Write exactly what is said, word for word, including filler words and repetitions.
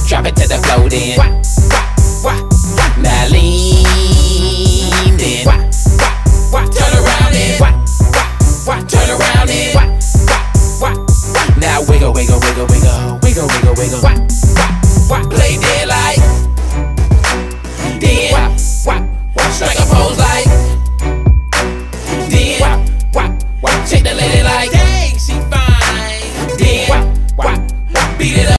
Drop it to the floor then. Wop, wop, wop. Now lean then. Wop, wop, wop. Turn around and wop, wop, wop. Turn around and wop, wop, wop. Now wiggle, wiggle, wiggle, wiggle, wiggle, wiggle, wiggle. Wop, wop, wop. Play dead like. Then wop, wop, wop. Strike a pose like.